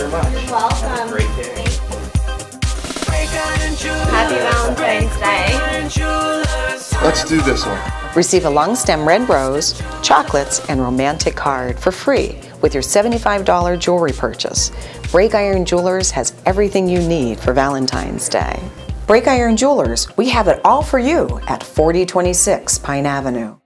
very much. You're welcome. Have a great day. Happy Valentine's Day. Let's do this one. Receive a long stem red rose, chocolates, and romantic card for free with your $75 jewelry purchase. Breakiron Jewelers has everything you need for Valentine's Day. Breakiron Jewelers, we have it all for you at 4026 Pine Avenue.